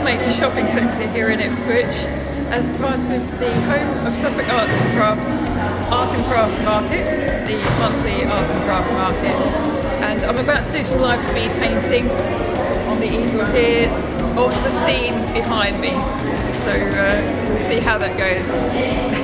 Sailmakers Shopping Centre here in Ipswich as part of the home of Suffolk Art and Craft Market, the monthly art and craft market. And I'm about to do some live speed painting on the easel here of the scene behind me. So we'll see how that goes.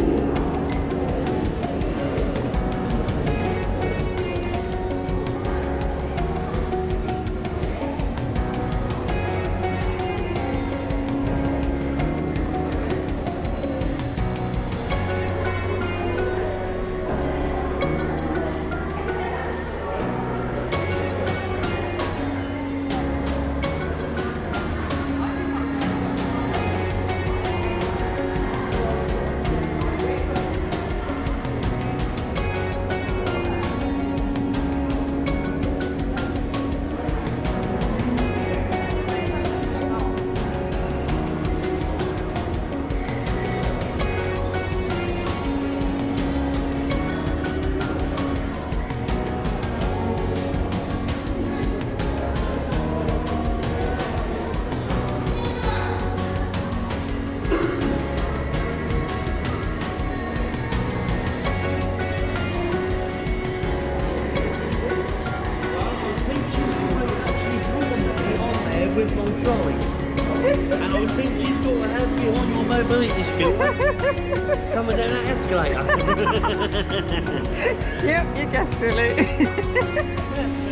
With my trolley, and I think she's got to have you on your mobility scooter coming down that escalator. Yep, you guessed it, Luke.